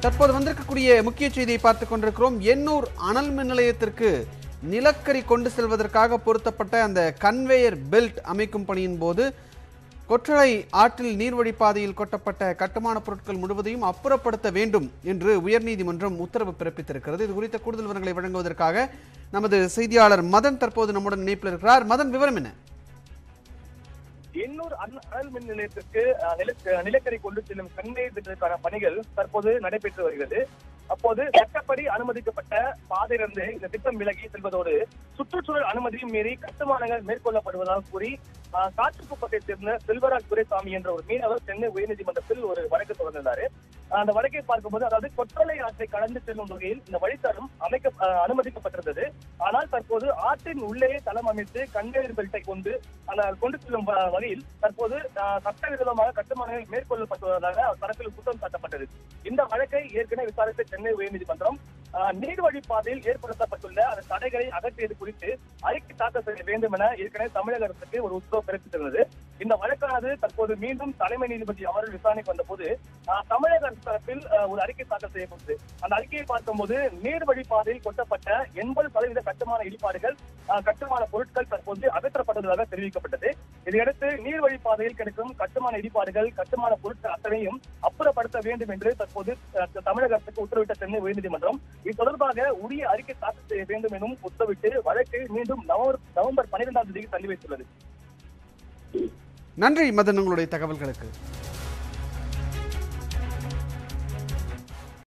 தற்போது வந்திருக்கக்கூடிய முக்கிய செய்தியை பார்த்துக் கொண்டிருக்கிறோம். எண்ணூர் அனல் மின் நிலையத்திற்கு நிலக்கரி கொண்டு செல்வதற்காக பொருத்தப்பட்ட அந்த கன்வேயர் பெல்ட் அமைக்கும் பணியின் போது கொற்றளை ஆற்றில் நீர்வழிப்பாதையில் கொட்டப்பட்ட கட்டுமான பொருட்கள் முழுவதையும் அப்புறப்படுத்த வேண்டும் என்று உயர்நீதிமன்றம் உத்தரவு பிறப்பித்திருக்கிறது. இது குறித்த கூடுதல் விவரங்களை வழங்குவதற்காக நமது செய்தியாளர் மதன் தற்போது நம்முடன் இணைப்பில் இருக்கிறார். மதன், விவரம் என்ன? எண்ணூர் அனல் மின் நிலையத்திற்கு நிலக்கரி கொண்டு செல்லும் கன்வேயர் பெல்ட்டிற்கான பணிகள் தற்போது நடைபெற்று வருகிறது. அப்போது சட்டப்படி அனுமதிக்கப்பட்ட பாதையிலிருந்து இந்த திட்டம் விலகி செல்வதோடு சுற்றுச்சூழல் அனுமதியும் மீறி கட்டுமானங்கள் மேற்கொள்ளப்படுவதாக கூறி காற்றுக்குப்பத்தை சேர்ந்த செல்வராஜ் துரைசாமி என்ற ஒரு மீனவர் சென்னை உயர்நீதிமன்றத்தில் ஒரு வழக்கு தொடர்ந்தாரு. அந்த வழக்கை பார்க்கும்போது, அதாவது கொற்றளை ஆற்றை கடந்து செல்லும் வகையில் இந்த வழித்தடம் அனுமதிக்கப்பட்டிருந்தது. ஆனால் தற்போது ஆற்றின் உள்ளேயே தளம் அமைத்து கன்வேயர் பெல்ட்டை கொண்டு செல்லும் வகையில் தற்போது சட்டவிரோதமாக கட்டுமானங்கள் மேற்கொள்ளப்பட்டுள்ளதாக தரப்பில் குற்றம் சாட்டப்பட்டது. இந்த வழக்கை ஏற்கனவே விசாரித்த சென்னை உயர்நீதிமன்றம் நீர்வழிப்பாதையில் ஏற்படுத்தப்பட்டுள்ள அந்த தடைகளை அகற்றியது குறித்து அறிக்கை தாக்கல் செய்ய வேண்டும் என ஏற்கனவே தமிழக அரசுக்கு ஒரு உத்தரவு பிறப்பித்திருந்தது. இந்த வழக்கானது தற்போது மீண்டும் தலைமை நீதிபதி அவர்கள் விசாரணைக்கு வந்தபோது தமிழக அரசு தரப்பில் ஒரு அறிக்கை தாக்கல் செய்யப்பட்டது. அந்த அறிக்கையை பார்க்கும்போது நீர்வழிப்பாதையில் கொட்டப்பட்ட 80% கட்டுமான இடிபாடுகள் கட்டுமான பொருட்கள் தற்போது அகற்றப்பட்டதாக தெரிவிக்கப்பட்டது. இதையடுத்து நீர்வழிப்பாதையில் கிடைக்கும் கட்டுமான இடிபாடுகள் கட்டுமான பொருட்கள் அத்தனையும் அப்புறப்படுத்த வேண்டும் என்று தற்போது தமிழக அரசுக்கு உத்தரவிட்ட சென்னை உயர்நீதிமன்றம் இது தொடர்பாக உரிய அறிக்கை தாக்கல் செய்ய வேண்டும் எனவும் உத்தரவிட்டு வழக்கை மீண்டும் நவம்பர் 12ஆம் தேதிக்கு தள்ளி வைத்துள்ளது. நன்றி மதன், உங்களுடைய தகவல்களுக்கு.